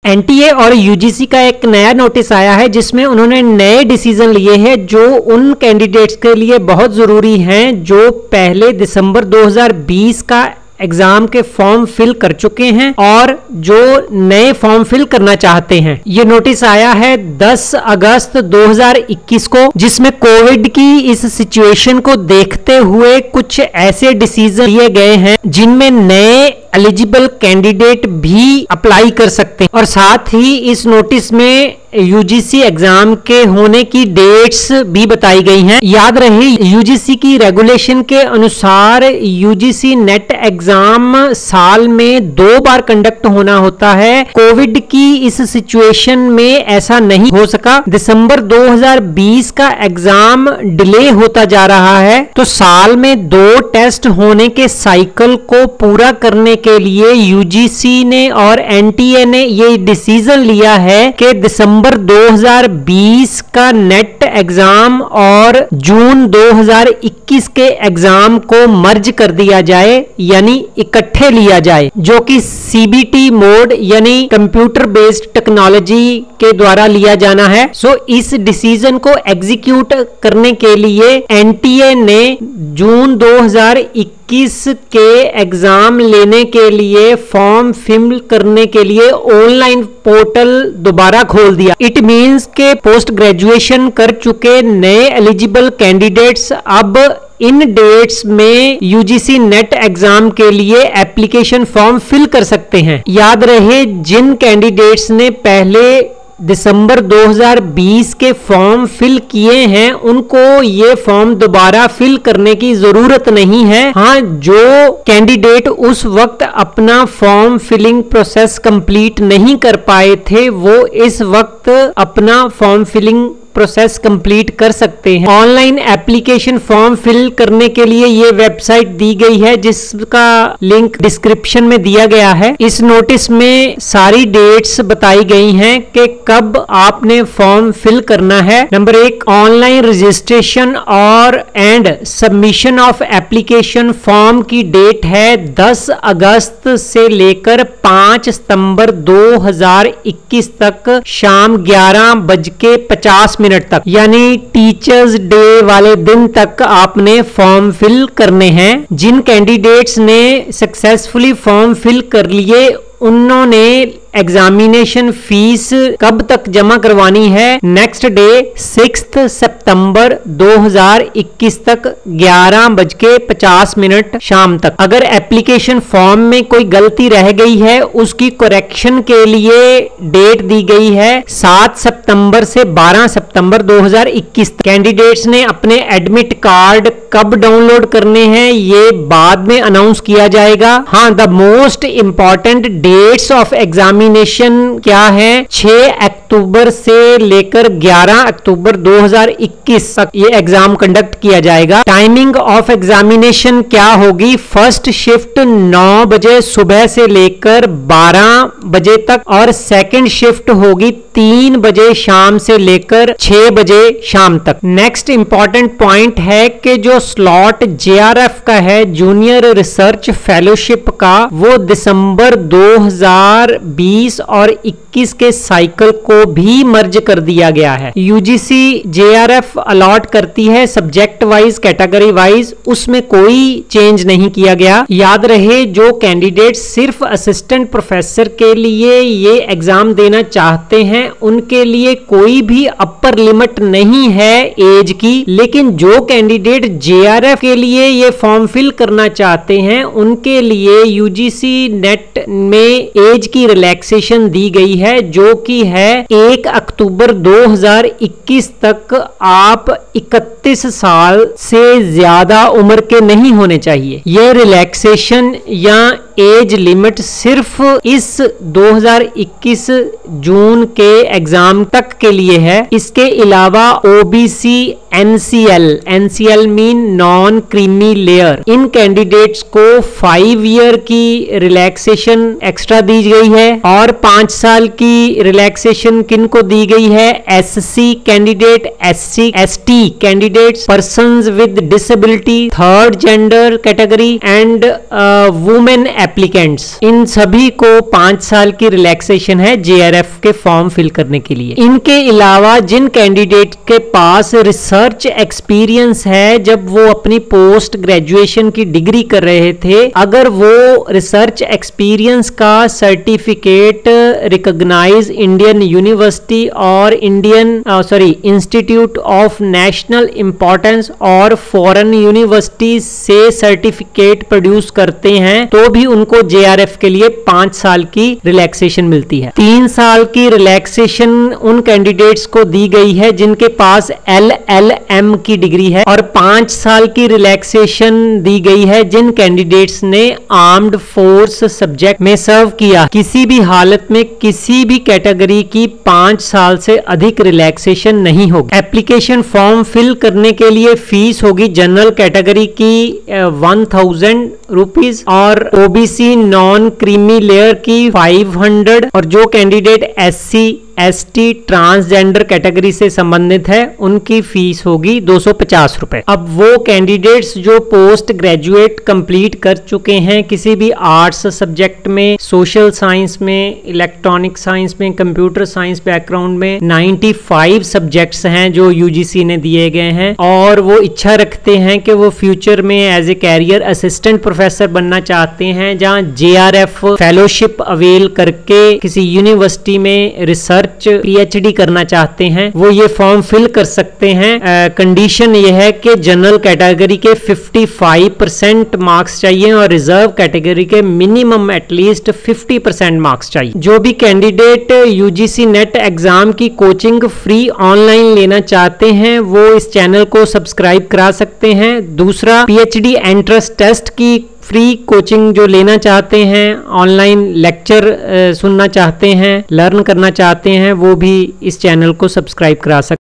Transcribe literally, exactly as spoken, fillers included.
NTA और UGC का एक नया नोटिस आया है जिसमें उन्होंने नए डिसीजन लिए हैं जो उन कैंडिडेट्स के लिए बहुत जरूरी हैं जो पहले दिसंबर दो हज़ार बीस का एग्जाम के फॉर्म फिल कर चुके हैं और जो नए फॉर्म फिल करना चाहते हैं। ये नोटिस आया है दस अगस्त दो हज़ार इक्कीस को, जिसमें कोविड की इस सिचुएशन को देखते हुए कुछ ऐसे डिसीजन लिए गए हैं जिनमें नए एलिजिबल कैंडिडेट भी अप्लाई कर सकते हैं और साथ ही इस नोटिस में यूजीसी एग्जाम के होने की डेट्स भी बताई गई हैं। याद रहे यूजीसी की रेगुलेशन के अनुसार यूजीसी नेट एग्जाम साल में दो बार कंडक्ट होना होता है। कोविड की इस सिचुएशन में ऐसा नहीं हो सका। दिसंबर दो हज़ार बीस का एग्जाम डिले होता जा रहा है, तो साल में दो टेस्ट होने के साइकिल को पूरा करने के लिए यूजीसी ने और एनटीए ने ये डिसीजन लिया है कि दिसंबर दो हज़ार बीस का नेट एग्जाम और जून दो हज़ार इक्कीस के एग्जाम को मर्ज कर दिया जाए, यानी इकट्ठे लिया जाए, जो कि सीबीटी मोड यानी कंप्यूटर बेस्ड टेक्नोलॉजी के द्वारा लिया जाना है। सो इस डिसीजन को एग्जीक्यूट करने के लिए एनटीए ने जून दो हज़ार इक्कीस के एग्जाम लेने के लिए फॉर्म फिल करने के लिए ऑनलाइन पोर्टल दोबारा खोल दिया। इट मींस के पोस्ट ग्रेजुएशन कर चुके नए एलिजिबल कैंडिडेट्स अब इन डेट्स में यूजीसी नेट एग्जाम के लिए एप्लीकेशन फॉर्म फिल कर सकते हैं। याद रहे जिन कैंडिडेट्स ने पहले दिसंबर दो हज़ार बीस के फॉर्म फिल किए हैं उनको ये फॉर्म दोबारा फिल करने की जरूरत नहीं है। हाँ, जो कैंडिडेट उस वक्त अपना फॉर्म फिलिंग प्रोसेस कंप्लीट नहीं कर पाए थे वो इस वक्त अपना फॉर्म फिलिंग प्रोसेस कंप्लीट कर सकते हैं। ऑनलाइन एप्लीकेशन फॉर्म फिल करने के लिए ये वेबसाइट दी गई है जिसका लिंक डिस्क्रिप्शन में दिया गया है। इस नोटिस में सारी डेट्स बताई गई हैं कि कब आपने फॉर्म फिल करना है। नंबर एक, ऑनलाइन रजिस्ट्रेशन और and submission of application form की डेट है दस अगस्त से लेकर पांच सितंबर दो हज़ार इक्कीस तक शाम ग्यारह बज के पचास मिनट तक, यानी टीचर्स डे वाले दिन तक आपने फॉर्म फिल करने हैं। जिन कैंडिडेट्स ने सक्सेसफुली फॉर्म फिल कर लिए उन्होंने एग्जामिनेशन फीस कब तक जमा करवानी है? नेक्स्ट डे सिक्स्थ सितंबर दो हज़ार इक्कीस तक ग्यारह बज के पचास मिनट शाम तक। अगर एप्लीकेशन फॉर्म में कोई गलती रह गई है उसकी करेक्शन के लिए डेट दी गई है सात सितंबर से बारह सितंबर दो हज़ार इक्कीस तक। कैंडिडेट्स ने अपने एडमिट कार्ड कब डाउनलोड करने हैं ये बाद में अनाउंस किया जाएगा। हाँ, the most important dates of examination क्या है? छह अक्टूबर से लेकर ग्यारह अक्टूबर दो हज़ार इक्कीस तक ये एग्जाम कंडक्ट किया जाएगा। टाइमिंग ऑफ एग्जामिनेशन क्या होगी? फर्स्ट शिफ्ट नौ बजे सुबह से लेकर बारह बजे तक और सेकंड शिफ्ट होगी तीन बजे शाम से लेकर छह बजे शाम तक। नेक्स्ट इंपॉर्टेंट पॉइंट है कि जो स्लॉट जेआरएफ का है, जूनियर रिसर्च फेलोशिप का, वो दिसंबर दो हज़ार बीस और इक्कीस के साइकिल को भी मर्ज कर दिया गया है। यूजीसी जेआरएफ अलॉट करती है सब्जेक्ट वाइज, कैटेगरी वाइज, उसमें कोई चेंज नहीं किया गया। याद रहे जो कैंडिडेट सिर्फ असिस्टेंट प्रोफेसर के लिए ये एग्जाम देना चाहते हैं उनके लिए कोई भी अपर लिमिट नहीं है एज की, लेकिन जो कैंडिडेट जेआरएफ के लिए ये फॉर्म फिल करना चाहते हैं उनके लिए यूजीसी नेट में एज की रिलैक्सेशन दी गई है जो कि है एक अक्टूबर दो हज़ार इक्कीस तक आप इकतीस साल से ज्यादा उम्र के नहीं होने चाहिए। यह रिलैक्सेशन या एज लिमिट सिर्फ इस दो हज़ार इक्कीस जून के एग्जाम तक के लिए है। इसके अलावा OBC NCL, NCL mean non creamy layer, इन कैंडिडेट्स को फाइव ईयर की रिलैक्सेशन एक्स्ट्रा दी गई है और पांच साल की रिलैक्सेशन किन को दी गई है? SC candidate, SC ST candidates, persons with disability, third gender category and women applicants, इन सभी को पांच साल की रिलैक्सेशन है जेआरएफ के फॉर्म फिल करने के लिए। इनके अलावा जिन कैंडिडेट के पास रिसर्च एक्सपीरियंस है, जब वो अपनी पोस्ट ग्रेजुएशन की डिग्री कर रहे थे, अगर वो रिसर्च एक्सपीरियंस का सर्टिफिकेट रिकॉग्नाइज इंडियन यूनिवर्सिटी और Indian sorry institute of national importance और फॉरेन यूनिवर्सिटी से सर्टिफिकेट प्रोड्यूस करते हैं, तो भी उनको जेआरएफ के लिए पांच साल की रिलैक्सेशन मिलती है। तीन साल की रिलैक्सेशन उन कैंडिडेट्स को दी गई है जिनके पास एल एल एम की डिग्री है, और पांच साल की रिलैक्सेशन दी गई है जिन कैंडिडेट्स ने आर्म्ड फोर्स सब्जेक्ट में सर्व किया। किसी भी हालत में किसी भी कैटेगरी की पांच साल से अधिक रिलैक्सेशन नहीं होगी। एप्लीकेशन फॉर्म फिल करने के लिए फीस होगी जनरल कैटेगरी की वन थाउजेंड रुपीज और ओबीसी नॉन क्रीमी लेयर की फाइव हंड्रेड, और जो candidate SC ST transgender category से संबंधित है उनकी फीस होगी दो सौ पचास रुपए। अब वो कैंडिडेट्स जो पोस्ट ग्रेजुएट कंप्लीट कर चुके हैं किसी भी आर्ट्स सब्जेक्ट में, सोशल साइंस में, इलेक्ट्रॉनिक साइंस में, कंप्यूटर साइंस बैकग्राउंड में पचानवे सब्जेक्ट्स हैं जो यूजीसी ने दिए गए हैं, और वो इच्छा रखते हैं कि वो फ्यूचर में as a career assistant professor बनना चाहते हैं, जहां जेआरएफ फेलोशिप अवेल करके किसी यूनिवर्सिटी में रिसर्च पीएचडी करना चाहते हैं, वो ये फॉर्म फिल कर सकते हैं। कंडीशन ये है कि जनरल कैटेगरी के पचपन परसेंट मार्क्स चाहिए और रिजर्व कैटेगरी के मिनिमम एटलीस्ट पचास परसेंट मार्क्स चाहिए। जो भी कैंडिडेट यूजीसी नेट एग्जाम की कोचिंग फ्री ऑनलाइन लेना चाहते हैं वो इस चैनल को सब्सक्राइब करा सकते हैं। दूसरा, पीएचडी एंट्रेंस टेस्ट की फ्री कोचिंग जो लेना चाहते हैं, ऑनलाइन लेक्चर सुनना चाहते हैं, लर्न करना चाहते हैं, वो भी इस चैनल को सब्सक्राइब करा सकते हैं।